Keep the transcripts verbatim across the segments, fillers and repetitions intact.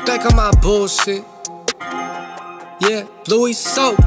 back on my bullshit. Yeah, Bluey soap.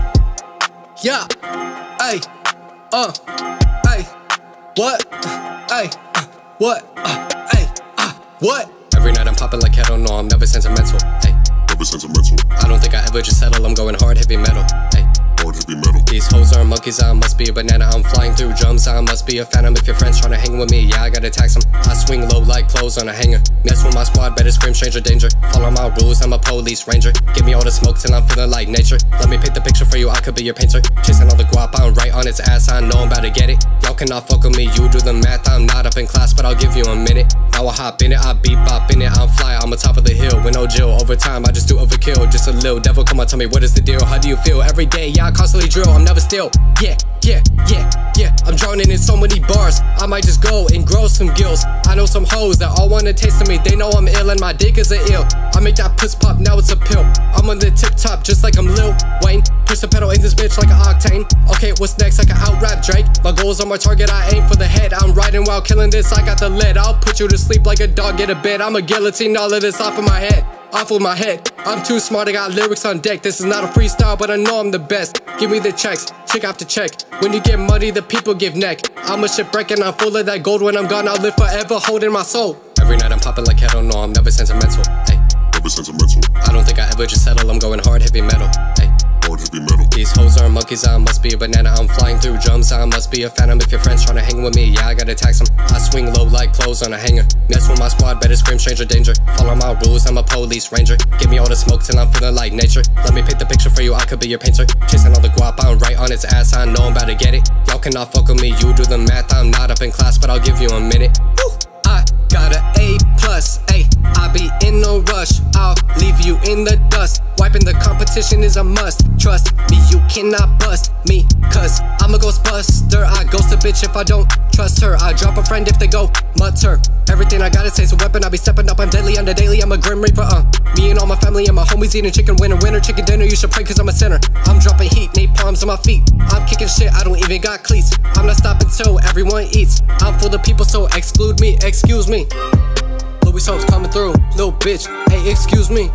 Yeah, ay, uh, ay, what, ay, uh, what, uh, ay, uh, what? Every night I'm popping like Kettle, no, I'm never sentimental, ay. Never sentimental. I don't think I ever just settle, I'm going hard, heavy metal, ay. Hard, heavy metal. These hoes are monkeys, I must be a banana. I'm flying through drums, I must be a phantom. If your friends tryna hang with me, yeah, I gotta tax them. I swing low like clothes on a hanger. Mess with my squad, better scream stranger danger. Follow my rules, I'm a police ranger. Give me all the smoke till I'm feeling like nature. Let me paint the picture for you, I could be your painter. Chasing all the guap, I'm right on its ass, I know I'm about to get it. Y'all cannot fuck with me, you do the math. I'm not up in class, but I'll give you a minute. Now I hop in it, I beat bop in it. I'm fly, I'm on top of the hill with no Jill. Over time, I just do overkill, just a little devil. Come on, tell me what is the deal? How do you feel? Every day, yeah, I constantly drill. I'm never still. Yeah, yeah, yeah, yeah. I'm drowning in so many bars. I might just go and grow some gills. I know some hoes that all wanna taste of me. They know I'm ill and my dick is a ill. I make that puss pop, now it's a pill. I'm on the tip top just like I'm Lil Wayne. Push the pedal in this bitch like an octane. Okay, what's next? I can out-rap Drake. My goals on my target, I aim for the head. I'm riding while killing this, I got the lead. I'll put you to sleep like a dog, get a bed. I'm a guillotine, all of this off of my head. Off with my head, I'm too smart, I got lyrics on deck. This is not a freestyle, but I know I'm the best. Give me the checks, check after check. When you get money, the people give neck. I'm a shipwreck and I'm full of that gold. When I'm gone, I'll live forever holding my soul. Every night I'm popping like Kettle, no, I'm never sentimental, ay. Never sentimental. I don't think I ever just settle, I'm going hard, heavy metal, ay. Hard, heavy metal. These hoes are monkeys, I must be a banana. I'm flying through drums, I must be a phantom. If your friends tryna hang with me, yeah, I gotta tax them. I swing low like clothes on a hanger. Mess with my squad, better scream stranger danger. Follow my rules, I'm a police ranger. Give me all the smoke till I'm feeling like nature. Let me paint the picture for you, I could be your painter. Chasing all the guap, I'm right on its ass, I know I'm about to get it. Y'all cannot fuck with me, you do the math. I'm not up in class, but I'll give you a minute. Woo! I got an A plus, ay. I be in no rush, I'll leave you in the dust. Wiping the competition is a must. Trust me, you cannot bust me, cause I'm a ghostbuster. I ghost a bitch if I don't trust her. I drop a friend if they go mutter. Everything I gotta say's a weapon, I be stepping up, I'm deadly on the daily. I'm a grim reaper, uh me and all my family and my homies eating chicken winter, winter chicken dinner. You should pray cause I'm a sinner. I'm dropping heat, napalms on my feet. I'm kicking shit, I don't even got cleats. I'm not stopping till everyone eats. I'm full of people, so exclude me, excuse me. Bluey soap's coming through, little bitch, hey, excuse me.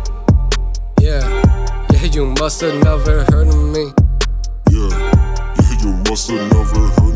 Yeah, yeah, you must have never heard of me. Yeah, yeah, you must have never heard of me.